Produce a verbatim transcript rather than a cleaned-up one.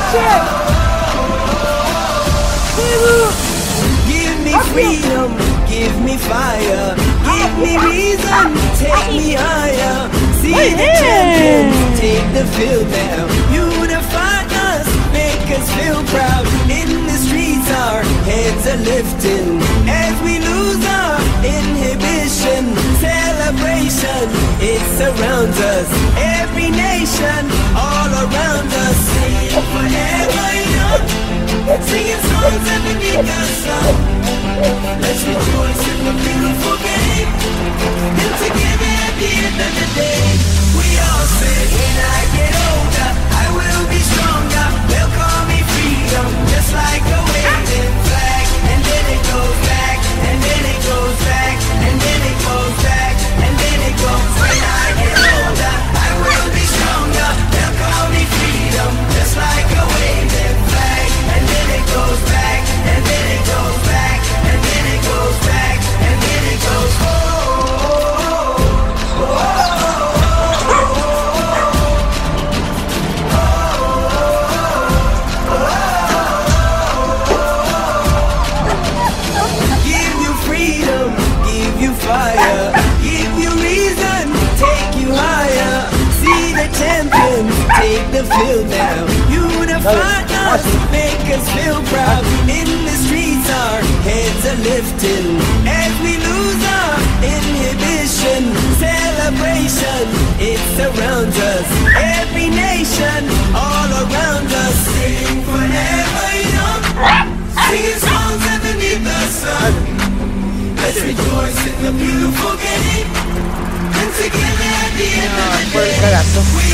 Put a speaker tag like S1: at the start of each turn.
S1: shit!
S2: Give me freedom, give me fire, give me reason, take me higher. See the champions, take the field now. Unify us, make us feel proud. In the streets our heads are lifting as we lose our inhibition. Celebration, it surrounds us. Every nation, all around us. Sing forever young, singing songs underneath the sun. Let's rejoice in the beautiful game, and together at the end of the day, we all say, when I get older, I will be stronger. They'll call me freedom, just like a waving flag. And then it goes back, and then it goes back, and then it goes back, and then it goes. When I get older, I will be stronger. They'll call me freedom, just like a waving flag. And then it goes back, and then it goes back, and then it goes back, and then it goes. Oh, oh, oh, oh. Give you freedom, give you fire, give you reason, take you higher. See the champions, take the field now. Unify us, make us feel proud. In the streets our heads are lifting as we lose our inhibition. Celebration, it surrounds us. Every nation, all around us. Sing forever young, singing songs underneath the sun. Let's rejoice in the beautiful game, and together at the end of the day, we